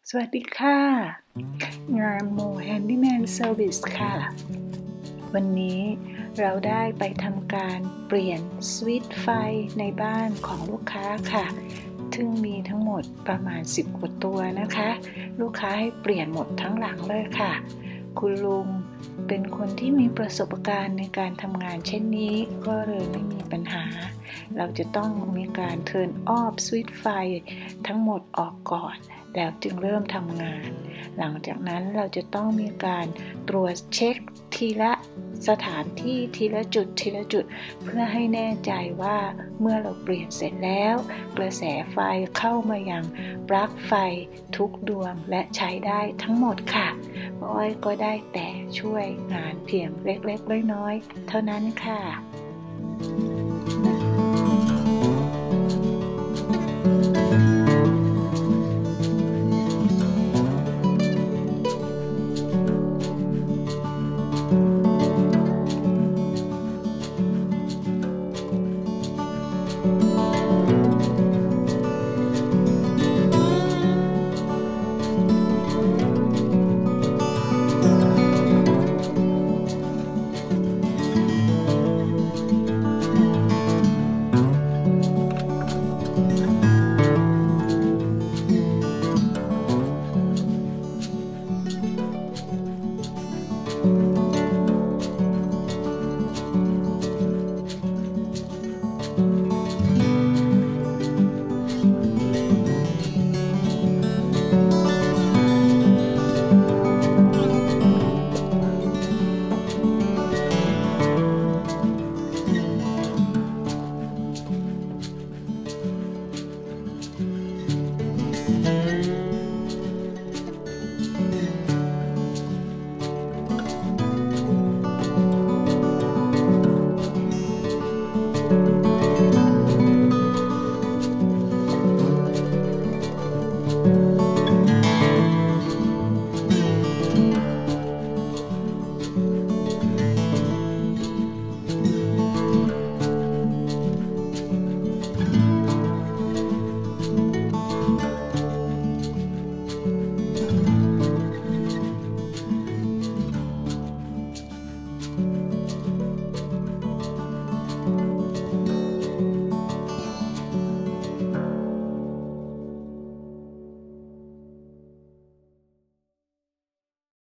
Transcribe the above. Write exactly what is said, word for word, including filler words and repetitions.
สวัสดีค่ะงานโม Handyman Service ค่ะวันนี้เราได้ไปทำการเปลี่ยนสวิตช์ไฟในบ้านของลูกค้าค่ะซึ่งมีทั้งหมดประมาณสิบกว่าตัวนะคะลูกค้าให้เปลี่ยนหมดทั้งหลังเลยค่ะคุณลุงเป็นคนที่มีประสบการณ์ในการทำงานเช่นนี้ก็เลยไม่มีปัญหาเราจะต้องมีการ turn off สวิตช์ไฟทั้งหมดออกก่อนแล้วจึงเริ่มทำงานหลังจากนั้นเราจะต้องมีการตรวจเช็คทีละสถานที่ทีละจุดทีละจุดเพื่อให้แน่ใจว่าเมื่อเราเปลี่ยนเสร็จแล้วกระแสไฟเข้ามายังปลั๊กไฟทุกดวงและใช้ได้ทั้งหมดค่ะอ้อยก็ได้แต่ช่วยงานเพียงเล็กๆน้อยๆเท่านั้นค่ะ